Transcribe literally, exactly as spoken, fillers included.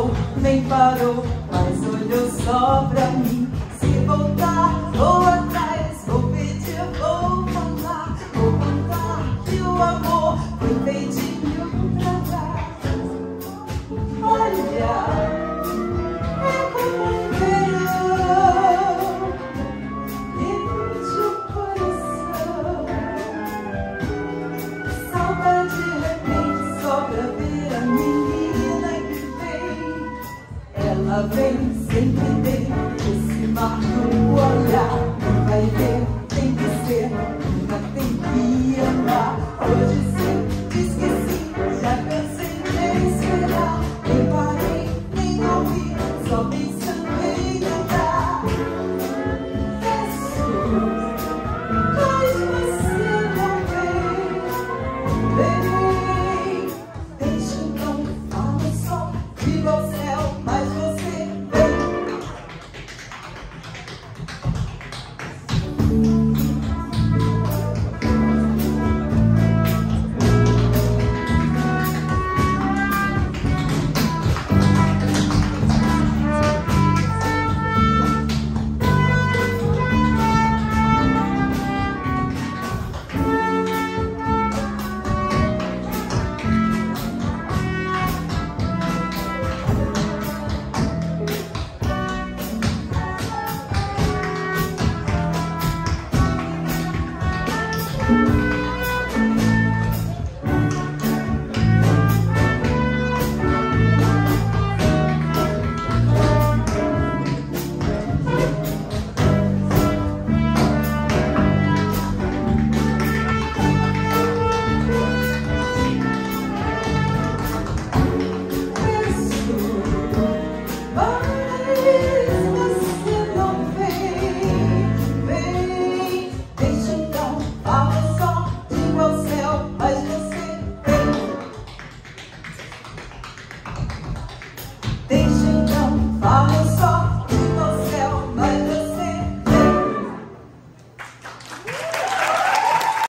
voltou, nem parou, mas olhou só pra mim. Se voltar, vou atrás, vou pedir, vou falar, vou contar que o amor foi feitinho pra trás. Olha, é como um verão, enche o coração. Saudade de repente só pra ver a menina que vem. Ela vem sempre vem, esse mar no olhar. Vai ver, tem que ser, nunca tem que andar. Hoje sim, diz que sim, já cansei de esperar. Nem parei, nem ouvi, só pensando em andar. Peço, mas você não vem. Vem, deixa eu não falar só, viva o céu, mas você vem. Mas